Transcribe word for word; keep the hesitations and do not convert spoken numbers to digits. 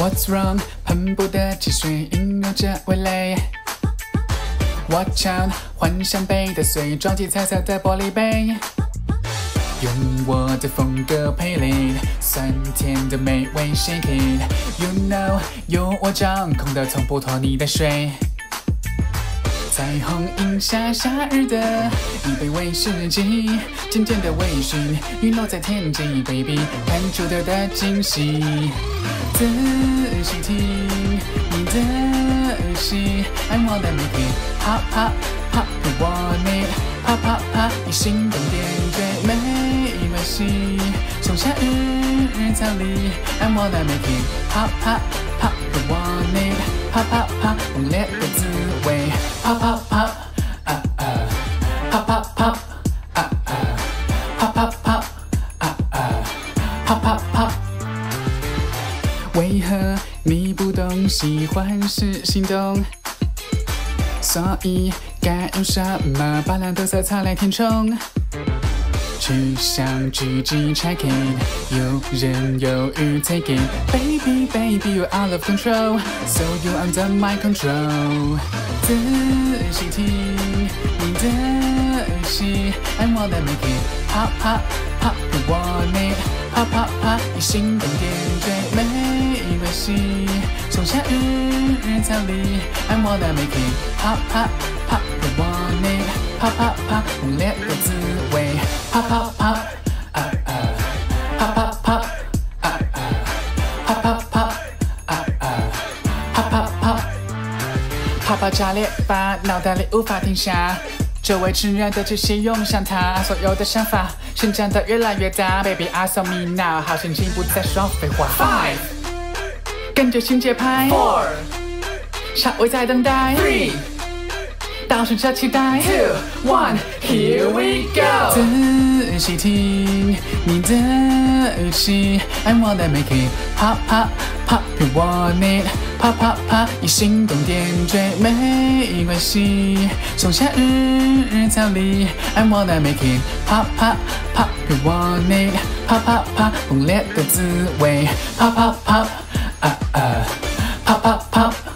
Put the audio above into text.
What's wrong？ 喷薄的汽水萦绕着味蕾。Watch out！ 幻想被打碎，撞击彩色的玻璃杯。用我的风格配列，酸甜的美味 shake it。You know， 由我掌控的，从不拖泥带水。彩虹映下夏日的一杯威士忌，渐渐的微醺，雨落在天际 ，baby， 看出的的惊喜。仔细听你的戏 ，I wanna make it pop pop pop，you want it pop pop pop， 你心动点缀没关系，从夏日草里 ，I wanna make it pop pop pop，you want it pop pop pop， 猛烈的滋味 ，pop pop pop， 啊啊 ，pop pop pop， 啊啊 ，pop pop pop， 啊啊 ，pop pop pop。为何你不懂喜欢是心动？所以该用什么把蓝豆色草来填充？去向狙击 check it， 游刃有余 take it，baby baby you out of control， so you under my control。仔细听你的戏 ，I wanna make it pop pop pop，you want it pop pop pop， 你心动点缀没关系，从夏日草里 ，I wanna make it pop pop pop，you want it pop pop pop， 猛烈的滋味 ，pop pop pop， 啊啊 ，pop pop pop， 啊啊 ，pop pop pop， 啊啊 ，pop pop pop， 泡泡炸裂吧，脑袋里无法停下。周围炽热的气息涌向他，所有的想法生长得越来越大。Baby I saw me now， 好心情不再说废话。Five， 跟着新节拍。Four， 稍微在等待。Three， 倒数着期待。Two， One， Here we go。仔细听你的戏 ，I wanna make it pop pop pop，you want it pop pop pop， 你心动点缀没关系，从夏日草里 ，I wanna make it pop pop pop，you want it pop pop pop， 猛烈的滋味 ，pop pop pop， 啊啊 ，pop pop pop。